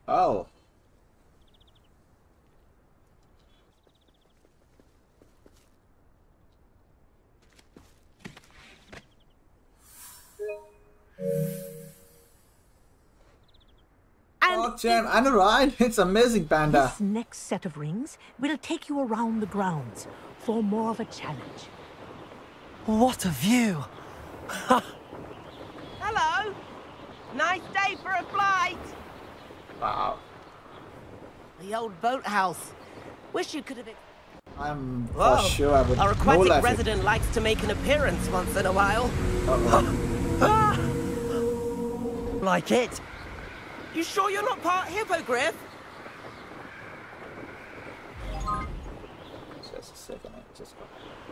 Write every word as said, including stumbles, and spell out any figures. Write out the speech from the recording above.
Oh. Oh, Jam, and a ride. It's amazing, Panda. This next set of rings will take you around the grounds for more of a challenge. What a view! Hello! Nice day for a flight! Wow. The old boathouse. Wish you could have... I'm for Whoa. sure I would Our no aquatic laughing. resident likes to make an appearance once in a while. Uh-oh. Like it? You sure you're not part hippogriff? Just a second, I just got...